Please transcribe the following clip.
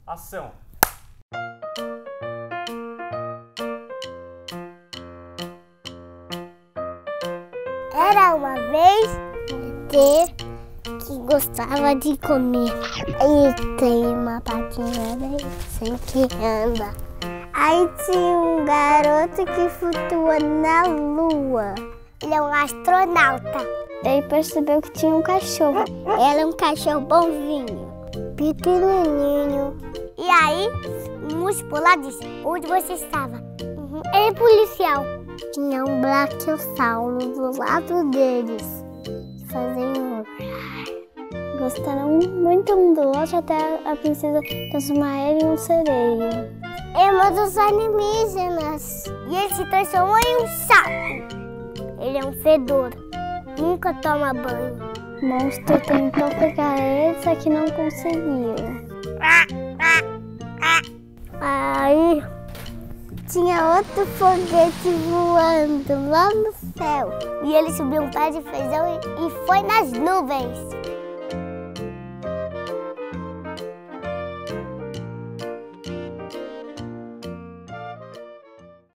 Ação! Era uma vez um ET que gostava de comer. Aí tem uma patinha bem sem que anda. Aí tinha um garoto que flutua na lua. Ele é um astronauta. Ele percebeu que tinha um cachorro. Ela é um cachorro bonzinho, pequenininho. E aí, um urso lá disse: onde você estava? Ele é policial. Tinha um brachiosauro do lado deles. Fazendo. Gostaram muito um do outro até a princesa transformar ele em um sereio. Irmão dos alienígenas. E ele se transformou em um sapo. Ele é um fedor. Nunca toma banho. O monstro tentou pegar ele, só que não conseguiu. Aí tinha outro foguete voando lá no céu. E ele subiu um pé de feijão e foi nas nuvens.